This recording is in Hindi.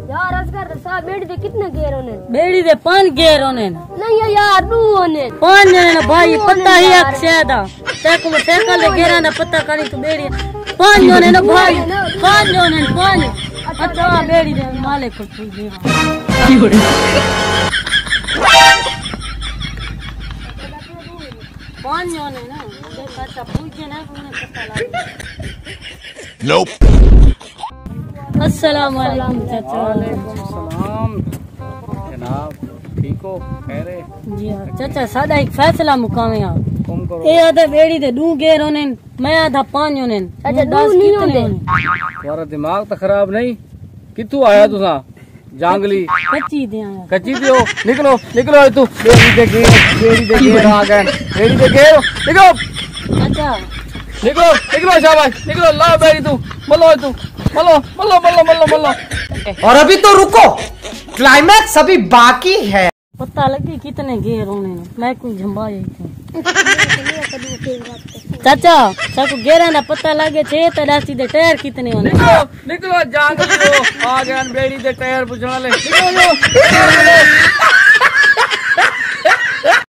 यार असगर साहब बेड़ी दे कितने गेर होने? बेड़ी दे 5 गेर होने। नहीं यार 2 होने। 5 जने भाई पता ही एक शायदा तेको में साइकिल ले गेरा ना पता करी तू बेड़ी 5 जने ना भाई 5 जने 5। अच्छा बेड़ी दे मालिक को पूछ दे की हो रे। पान जने ना देख अच्छा पूछे ना उन्हें पता लग। नोप। अस्सलाम वालेकुम चाचा। वालेकुम सलाम जनाब, ठीक हो? खैर है जी हाँ चाचा, सादा एक फैसला मुकामे आ कौन करो ए आधा बेड़ी दे 2 गेर होने, मैं आधा 5 होने। अच्छा 2 नहीं होने। तुम्हारा दिमाग तो खराब नहीं? कितु आया तुसा जांगली कच्ची दे आया। कच्ची दियो। निकलो निकलो तू बेड़ी दे गेर आ गए। बेड़ी दे गेर निकलो। अच्छा निकलो निकलो शाबाश निकलो। ला बेड़ी तू मलो तू मलो मलो मलो मलो मलो। और अभी तो रुको, क्लाइमैक्स अभी बाकी है। पता लगे कितने गेर होने, मैं कोई झंबाई थी चाचा सबको गेरा ना पता लगे छे तो रास्ते दे टायर कितने होने। निकलो निकलो जांगली आ गए बेड़ी दे टायर पूछने वाले। निकलो